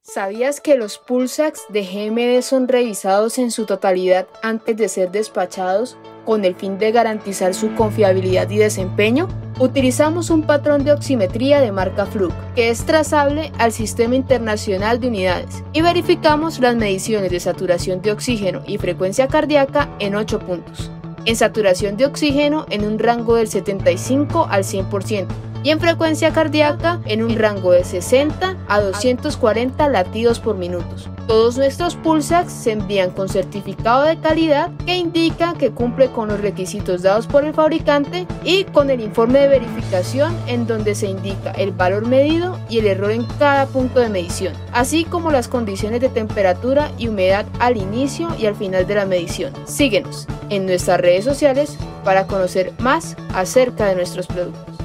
¿Sabías que los Pulsacs de GMD son revisados en su totalidad antes de ser despachados con el fin de garantizar su confiabilidad y desempeño? Utilizamos un patrón de oximetría de marca Fluke, que es trazable al Sistema Internacional de Unidades, y verificamos las mediciones de saturación de oxígeno y frecuencia cardíaca en 8 puntos. En saturación de oxígeno en un rango del 75 al 100%, y en frecuencia cardíaca en un rango de 60 a 240 latidos por minuto. Todos nuestros Pulsacs se envían con certificado de calidad que indica que cumple con los requisitos dados por el fabricante y con el informe de verificación en donde se indica el valor medido y el error en cada punto de medición, así como las condiciones de temperatura y humedad al inicio y al final de la medición. Síguenos en nuestras redes sociales para conocer más acerca de nuestros productos.